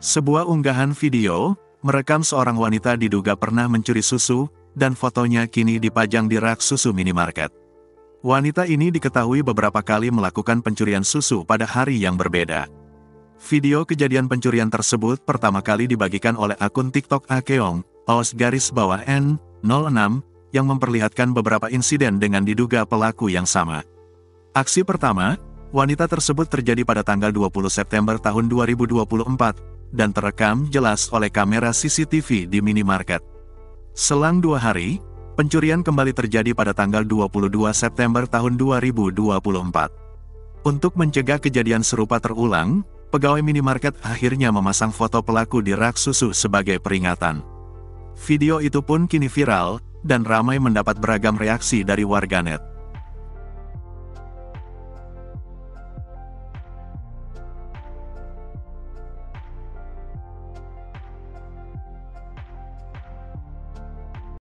Sebuah unggahan video, merekam seorang wanita diduga pernah mencuri susu, dan fotonya kini dipajang di rak susu minimarket. Wanita ini diketahui beberapa kali melakukan pencurian susu pada hari yang berbeda. Video kejadian pencurian tersebut pertama kali dibagikan oleh akun TikTok Akeong, _N06, yang memperlihatkan beberapa insiden dengan diduga pelaku yang sama. Aksi pertama, wanita tersebut terjadi pada tanggal 20 September tahun 2024, dan terekam jelas oleh kamera CCTV di minimarket. Selang 2 hari, pencurian kembali terjadi pada tanggal 22 September tahun 2024. Untuk mencegah kejadian serupa terulang, pegawai minimarket akhirnya memasang foto pelaku di rak susu sebagai peringatan. Video itu pun kini viral, dan ramai mendapat beragam reaksi dari warganet.